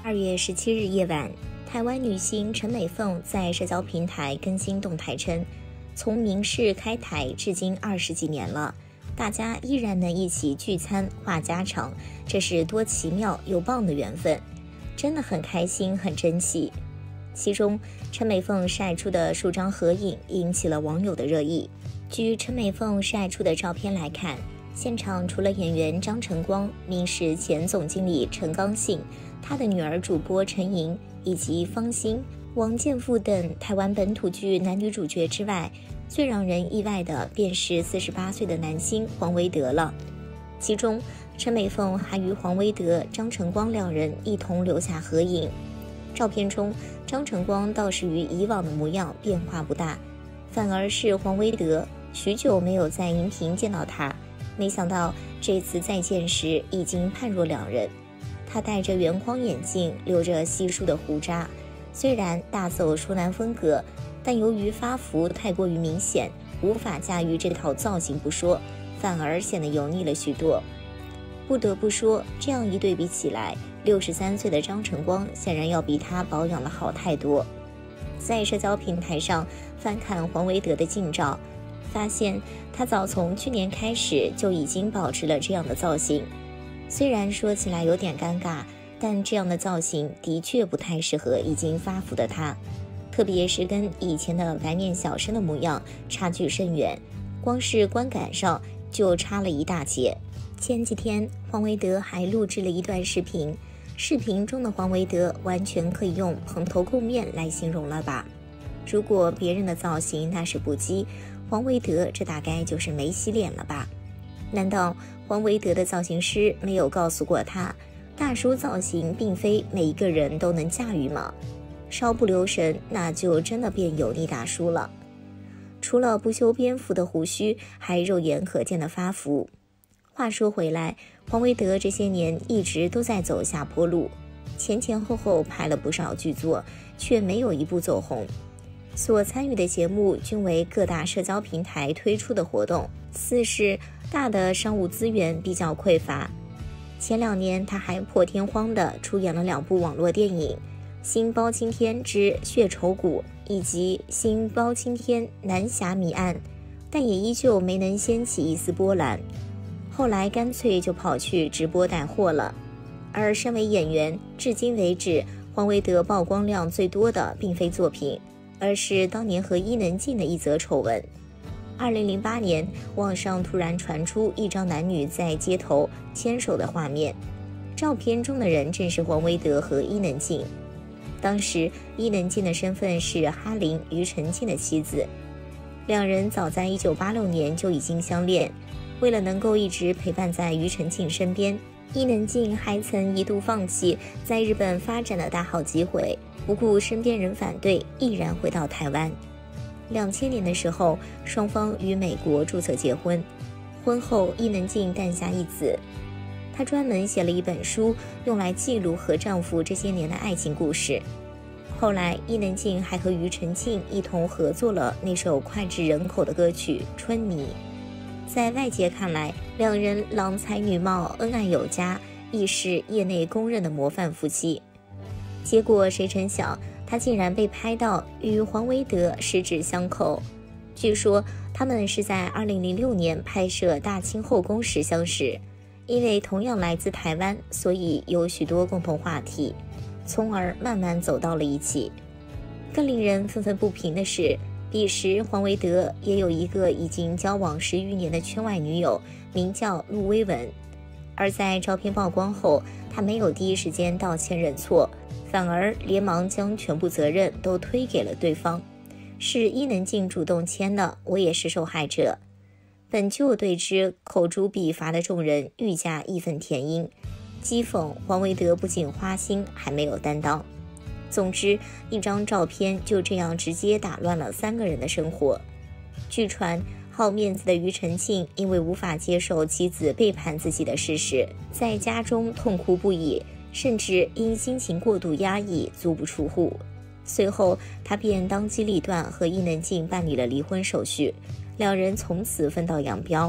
2月17日夜晚，台湾女星陈美凤在社交平台更新动态称，从明视开台至今20几年了，大家依然能一起聚餐话家常，这是多奇妙又棒的缘分，真的很开心很珍惜。其中陈美凤晒出的数张合影引起了网友的热议。据陈美凤晒出的照片来看，现场除了演员张晨光、明视前总经理陈刚信、他的女儿主播陈莹以及方欣、王建富等台湾本土剧男女主角之外，最让人意外的便是48岁的男星黄维德了。其中陈美凤还与黄维德、张晨光两人一同留下合影。照片中张晨光倒是与以往的模样变化不大，反而是黄维德许久没有在荧屏见到他，没想到这次再见时已经判若两人。他戴着圆框眼镜，留着稀疏的胡渣，虽然大走熟男风格，但由于发福太过于明显，无法驾驭这套造型不说，反而显得油腻了许多。不得不说，这样一对比起来，63岁的张晨光显然要比他保养的好太多。在社交平台上翻看黄维德的近照，发现他早从去年开始就已经保持了这样的造型。虽然说起来有点尴尬，但这样的造型的确不太适合已经发福的他，特别是跟以前的白面小生的模样差距甚远，光是观感上就差了一大截。前几天黄维德还录制了一段视频，视频中的黄维德完全可以用蓬头垢面来形容了吧。如果别人的造型那是不羁，黄维德这大概就是没洗脸了吧。难道黄维德的造型师没有告诉过他，大叔造型并非每一个人都能驾驭吗？稍不留神，那就真的变油腻大叔了。除了不修边幅的胡须，还肉眼可见的发福。话说回来，黄维德这些年一直都在走下坡路，前前后后拍了不少剧作，却没有一部走红。所参与的节目均为各大社交平台推出的活动，四是大的商务资源比较匮乏。前2年他还破天荒地出演了2部网络电影《新包青天之血仇谷》以及《新包青天南侠谜案》，但也依旧没能掀起一丝波澜。后来干脆就跑去直播带货了。而身为演员，至今为止黄维德曝光量最多的并非作品，而是当年和伊能静的一则丑闻。2008年，网上突然传出一张男女在街头牵手的画面，照片中的人正是黄维德和伊能静。当时伊能静的身份是哈林庾澄庆的妻子，两人早在1986年就已经相恋。为了能够一直陪伴在庾澄庆身边，伊能静还曾一度放弃在日本发展的大好机会，不顾身边人反对，毅然回到台湾。2000年的时候，双方于美国注册结婚。婚后，伊能静诞下一子。她专门写了一本书，用来记录和丈夫这些年的爱情故事。后来，伊能静还和庾澄庆一同合作了那首脍炙人口的歌曲《春泥》。在外界看来，两人郎才女貌，恩爱有加，亦是业内公认的模范夫妻。结果谁成想，他竟然被拍到与黄维德十指相扣。据说他们是在2006年拍摄《大清后宫》时相识，因为同样来自台湾，所以有许多共同话题，从而慢慢走到了一起。更令人愤愤不平的是，彼时黄维德也有一个已经交往10余年的圈外女友，名叫陆薇文。而在照片曝光后，他没有第一时间道歉认错，反而连忙将全部责任都推给了对方，是伊能静主动签的，我也是受害者。本就对之口诛笔伐的众人愈加义愤填膺，讥讽黄维德不仅花心，还没有担当。总之，一张照片就这样直接打乱了3个人的生活。据传，好面子的庾澄庆因为无法接受妻子背叛自己的事实，在家中痛哭不已，甚至因心情过度压抑，足不出户。随后，他便当机立断和伊能静办理了离婚手续，两人从此分道扬镳。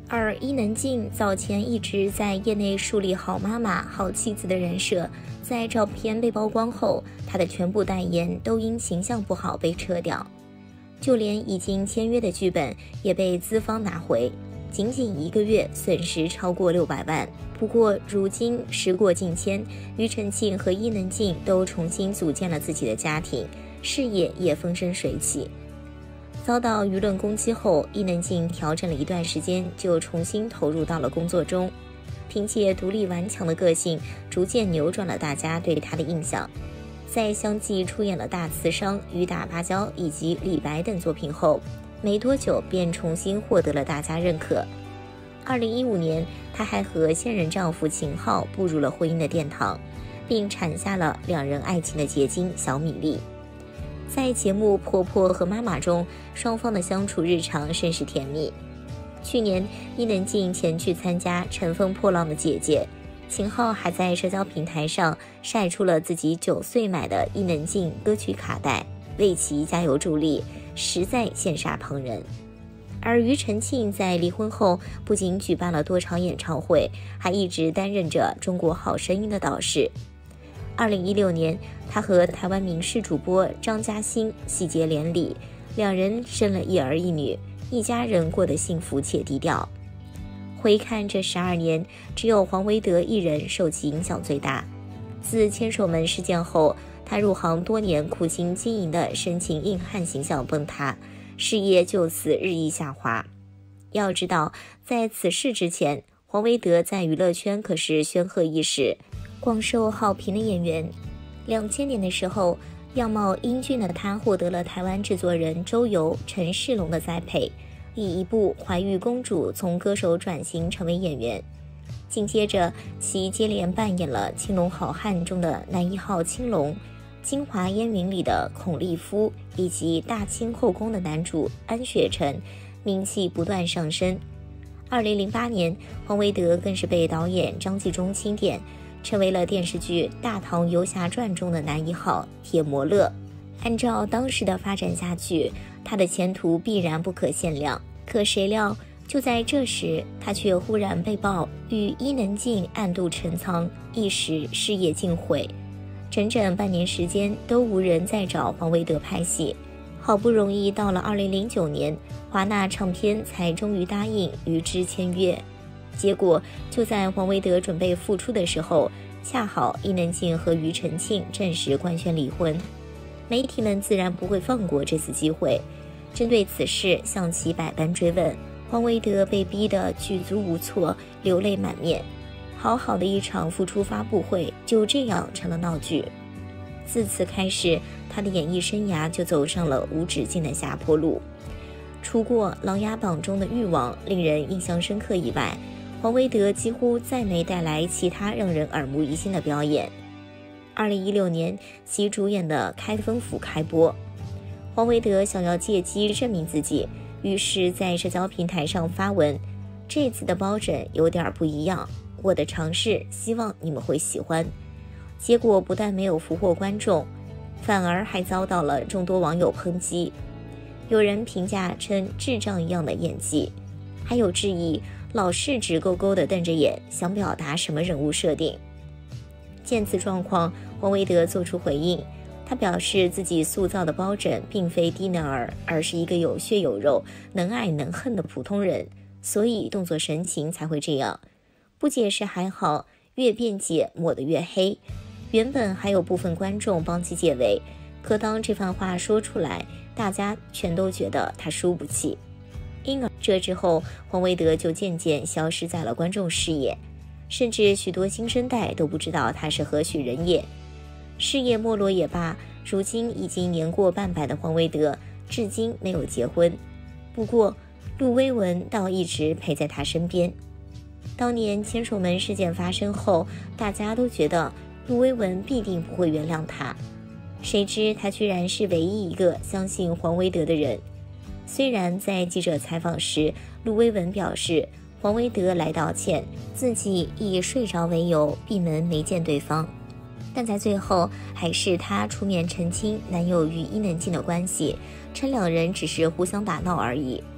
而伊能静早前一直在业内树立好妈妈、好妻子的人设，在照片被曝光后，她的全部代言都因形象不好被撤掉，就连已经签约的剧本也被资方拿回，仅仅1个月损失超过600万。不过如今时过境迁，庾澄庆和伊能静都重新组建了自己的家庭，事业也风生水起。遭到舆论攻击后，伊能静调整了一段时间，就重新投入到了工作中，凭借独立顽强的个性，逐渐扭转了大家对她的印象。在相继出演了《大刺伤》《雨打芭蕉》以及《李白》等作品后，没多久便重新获得了大家认可。2015年，她还和现任丈夫秦昊步入了婚姻的殿堂，并产下了2人爱情的结晶小米粒。在节目《婆婆和妈妈》中，双方的相处日常甚是甜蜜。去年，伊能静前去参加《乘风破浪的姐姐》，秦昊还在社交平台上晒出了自己9岁买的伊能静歌曲卡带，为其加油助力，实在羡煞旁人。而庾澄庆在离婚后，不仅举办了多场演唱会，还一直担任着《中国好声音》的导师。2016年，他和台湾民视主播张嘉欣喜结连理，2人生了1儿1女，一家人过得幸福且低调。回看这12年，只有黄维德一人受其影响最大。自千手门事件后，他入行多年苦心经营的深情硬汉形象崩塌，事业就此日益下滑。要知道，在此事之前，黄维德在娱乐圈可是煊赫一时，广受好评的演员。2000年的时候，样貌英俊的他获得了台湾制作人周游、陈世龙的栽培，以一部《怀玉公主》从歌手转型成为演员。紧接着，其接连扮演了《青龙好汉》中的男1号青龙，《京华烟云》里的孔立夫，以及《大清后宫》的男主安雪成，名气不断上升。2008年，黄维德更是被导演张纪中钦点，成为了电视剧《大唐游侠传》中的男1号铁摩勒。按照当时的发展下去，他的前途必然不可限量。可谁料，就在这时，他却忽然被曝与伊能静暗度陈仓，一时事业尽毁。整整半年时间都无人再找黄维德拍戏。好不容易到了2009年，华纳唱片才终于答应与之签约。结果就在黄维德准备复出的时候，恰好伊能静和庾澄庆正式官宣离婚。媒体们自然不会放过这次机会，针对此事向其百般追问。黄维德被逼得举足无措，流泪满面。好好的一场复出发布会就这样成了闹剧。自此开始，他的演艺生涯就走上了无止境的下坡路。除过《琅琊榜》中的誉王令人印象深刻以外，黄维德几乎再没带来其他让人耳目一新的表演。2016年，其主演的《开封府》开播，黄维德想要借机证明自己，于是在社交平台上发文：这次的包拯有点不一样，我的尝试希望你们会喜欢。结果不但没有俘获观众，反而还遭到了众多网友抨击。有人评价称智障一样的演技，还有质疑老是直勾勾地瞪着眼，想表达什么人物设定。见此状况，黄维德做出回应，他表示自己塑造的包拯并非低能儿，而是一个有血有肉、能爱能恨的普通人，所以动作神情才会这样。不解释还好，越辩解抹得越黑。原本还有部分观众帮其解围，可当这番话说出来，大家全都觉得他输不起。因而这之后，黄维德就渐渐消失在了观众视野，甚至许多新生代都不知道他是何许人也。事业没落也罢，如今已经年过半百的黄维德至今没有结婚。不过陆威文倒一直陪在他身边。当年千手门事件发生后，大家都觉得陆威文必定不会原谅他，谁知他居然是唯一一个相信黄维德的人。虽然在记者采访时，陆威文表示黄维德来道歉，自己以睡着为由闭门没见对方，但在最后还是他出面澄清男友与伊能静的关系，称2人只是互相打闹而已。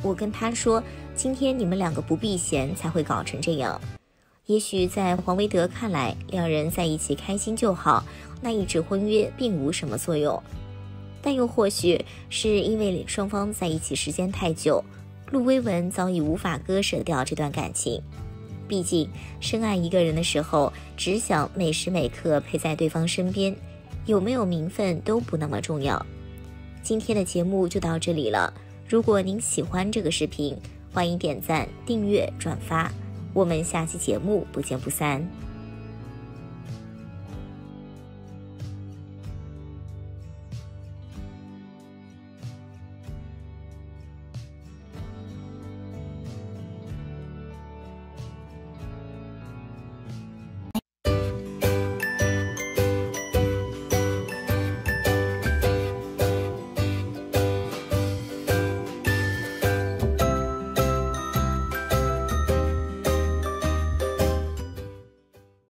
我跟他说，今天你们两个不避嫌才会搞成这样。也许在黄维德看来，两人在一起开心就好，那一纸婚约并无什么作用。但又或许是因为双方在一起时间太久，陆威文早已无法割舍掉这段感情。毕竟深爱一个人的时候，只想每时每刻陪在对方身边，有没有名分都不那么重要。今天的节目就到这里了，如果您喜欢这个视频，欢迎点赞、订阅、转发，我们下期节目不见不散。